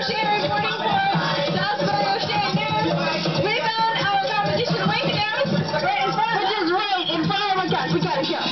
Owsiany reporting for Salzbury, Owsiany News. We found our competition waiting down right in front, which is right in front of us. We gotta go.